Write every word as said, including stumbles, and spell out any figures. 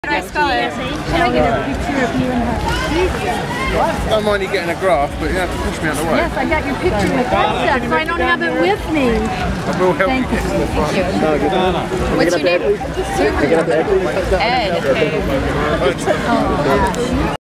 Nice color. Can I get a picture of you and her? Don't mind you getting a graph, but you have to push me out of the way. Yes, I got your picture with that stuff, so I don't have it with me. I will help Thank you. you. Thank you. What's your name? Ed. Okay.